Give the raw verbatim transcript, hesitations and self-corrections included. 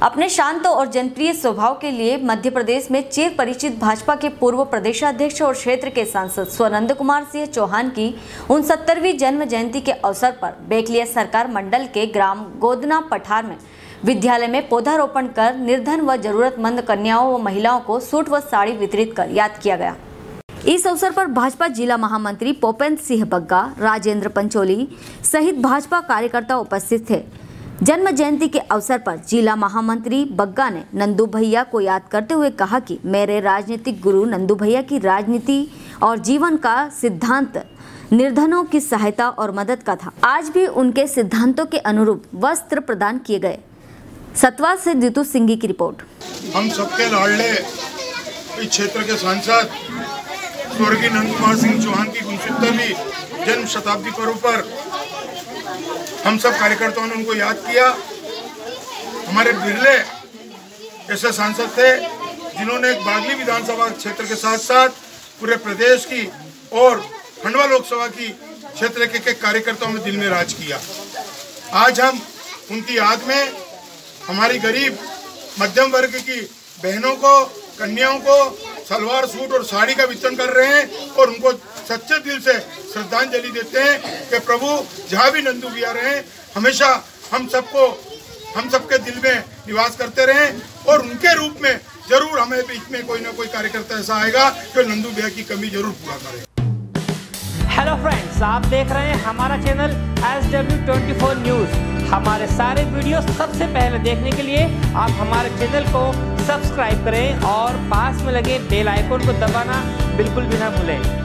अपने शांत और जनप्रिय स्वभाव के लिए मध्य प्रदेश में चिर परिचित भाजपा के पूर्व प्रदेशाध्यक्ष और क्षेत्र के सांसद स्वनंद कुमार सिंह चौहान की उनसत्तरवीं जन्म जयंती के अवसर पर बेकलिया सरकार मंडल के ग्राम गोदना पठार में विद्यालय में पौधारोपण कर निर्धन व जरूरतमंद कन्याओं व महिलाओं को सूट व साड़ी वितरित कर याद किया गया। इस अवसर पर भाजपा जिला महामंत्री पोपेंद्र सिंह बग्गा, राजेंद्र पंचोली सहित भाजपा कार्यकर्ता उपस्थित थे। जन्म जयंती के अवसर पर जिला महामंत्री बग्गा ने नंदू भैया को याद करते हुए कहा कि मेरे राजनीतिक गुरु नंदू भैया की राजनीति और जीवन का सिद्धांत निर्धनों की सहायता और मदद का था। आज भी उनके सिद्धांतों के अनुरूप वस्त्र प्रदान किए गए। सतवा से जीतू सिंह की रिपोर्ट। हम सबके लाडले इस क्षेत्र के सांसद स्वर्गीय नंद कुमार सिंह चौहान की उनसत्तरवीं जन्म शताब्दी पर्व पर हम सब कार्यकर्ताओं ने उनको याद किया। हमारे बिरले ऐसे सांसद थे जिन्होंने बागली विधानसभा क्षेत्र के साथ साथ पूरे प्रदेश की और खंडवा लोकसभा की क्षेत्र के, के कार्यकर्ताओं में दिल में राज किया। आज हम उनकी याद में हमारी गरीब मध्यम वर्ग की बहनों को, कन्याओं को सलवार सूट और साड़ी का वितरण कर रहे हैं और उनको सच्चे दिल से श्रद्धांजलि देते हैं कि प्रभु जहाँ भी नंदू भैया रहे हमेशा हम सबको हम सबके दिल में निवास करते रहें और उनके रूप में जरूर हमें बीच में कोई ना कोई कार्यकर्ता ऐसा आएगा जो नंदू भैया की कमी जरूर पूरा करे। हेलो फ्रेंड्स, आप देख रहे हैं हमारा channel S W twenty four news. हमारे सारे वीडियो सबसे पहले देखने के लिए आप हमारे चैनल को सब्सक्राइब करें और पास में लगे बेल आइकन को दबाना बिल्कुल भी ना भूलें।